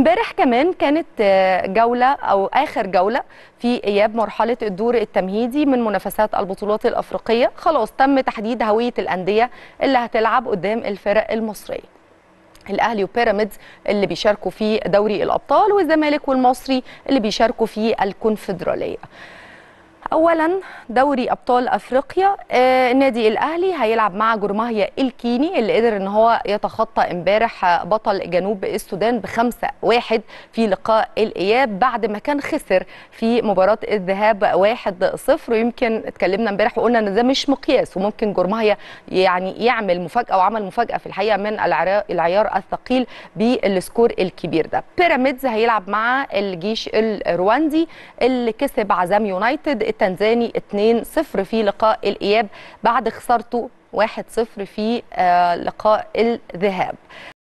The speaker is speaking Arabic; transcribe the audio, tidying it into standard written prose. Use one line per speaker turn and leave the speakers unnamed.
امبارح كمان كانت جولة أو آخر جولة في إياب مرحلة الدور التمهيدي من منافسات البطولات الأفريقية. خلاص تم تحديد هوية الأندية اللي هتلعب قدام الفرق المصرية. الأهلي وبيراميدز اللي بيشاركوا في دوري الأبطال، والزمالك والمصري اللي بيشاركوا في الكونفدرالية. اولا دوري ابطال افريقيا، النادي الاهلي هيلعب مع جورماهيا الكيني اللي قدر ان هو يتخطى امبارح بطل جنوب السودان ب5-1 في لقاء الاياب بعد ما كان خسر في مباراه الذهاب 1-0. ويمكن اتكلمنا امبارح وقلنا ان ده مش مقياس، وممكن جورماهيا يعني يعمل مفاجاه، وعمل مفاجاه في الحقيقه من العيار الثقيل بالسكور الكبير ده. بيراميدز هيلعب مع الجيش الرواندي اللي كسب عزام يونايتد التنزاني 2-0 في لقاء الإياب بعد خسارته 1-0 في لقاء الذهاب.